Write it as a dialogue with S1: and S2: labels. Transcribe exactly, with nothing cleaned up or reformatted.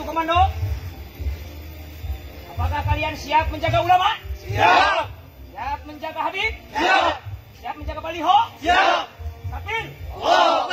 S1: Satu komando. Apakah kalian siap menjaga ulama?
S2: Siap.
S1: Siap menjaga Habib?
S2: Siap.
S1: Siap menjaga baliho?
S2: Siap.
S1: Takbir.
S2: Allahu